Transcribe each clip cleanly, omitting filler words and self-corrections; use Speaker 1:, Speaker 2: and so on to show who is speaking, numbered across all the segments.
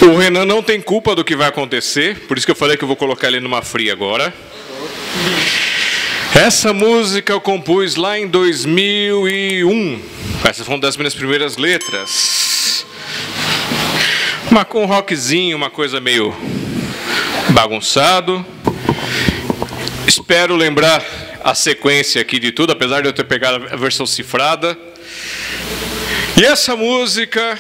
Speaker 1: O Renan não tem culpa do que vai acontecer, por isso que eu falei que eu vou colocar ele numa fria agora. Essa música eu compus lá em 2001. Essa foi uma das minhas primeiras letras. Um rockzinho, uma coisa meio bagunçado. Espero lembrar a sequência aqui de tudo, apesar de eu ter pegado a versão cifrada. E essa música,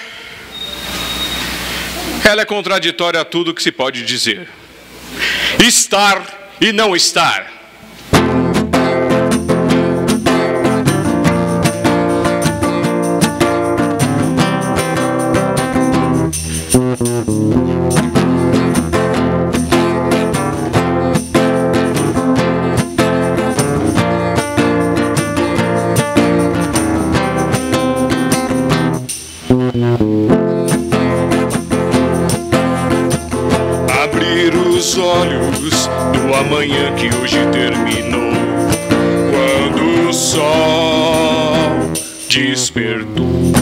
Speaker 1: ela é contraditória a tudo que se pode dizer. Estar e não estar. Abrir os olhos do amanhã que hoje terminou, quando o sol despertou.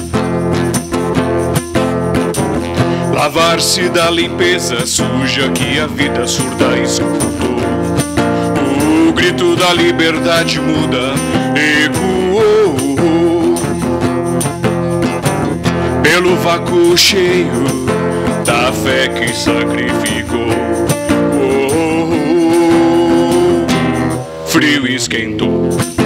Speaker 1: Lavar-se da limpeza suja que a vida surda escutou. O grito da liberdade muda, ecoou pelo vácuo cheio da fé que sacrificou. Frio esquentou.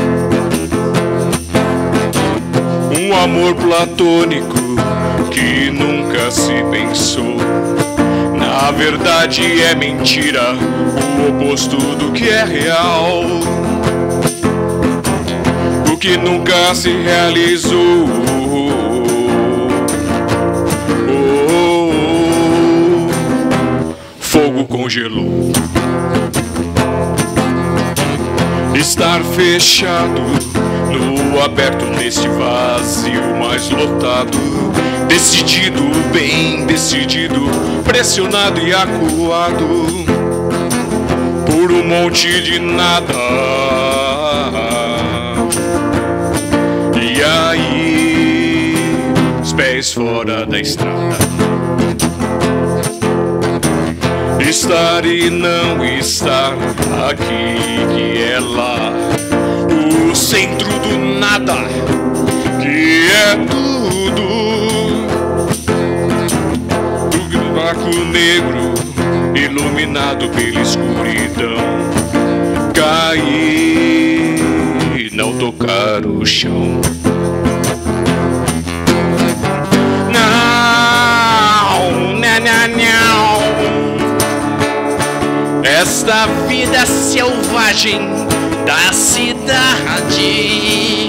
Speaker 1: Um amor platônico que nunca se pensou. Na verdade é mentira, o oposto do que é real. O que nunca se realizou. Fogo congelou. Estar fechado no aberto neste vazio mais lotado. Decidido, bem decidido, pressionado e acuado por um monte de nada. E aí, os pés fora da estrada. Estar e não estar, aqui que é lá, o centro do nada, que é tudo. Do vácuo negro, iluminado pela escuridão, cair e não tocar o chão. Não, não. Esta vida selvagem da cidade.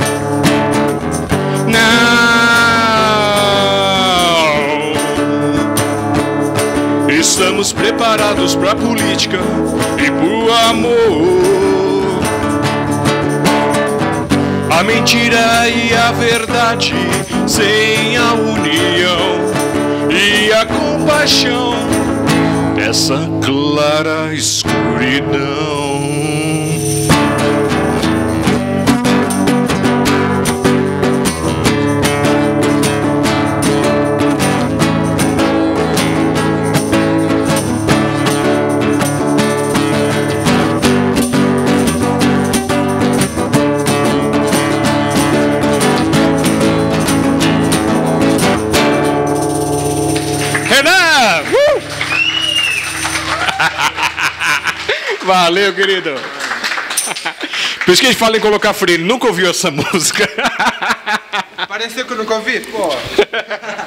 Speaker 1: Não estamos preparados para a política e pro amor. A mentira e a verdade sem a união e a compaixão. Essa clara escuridão. Renan! Valeu, querido. Por isso que a gente fala em colocar freio. Nunca ouviu essa música.
Speaker 2: Pareceu que eu nunca ouvi? Pô.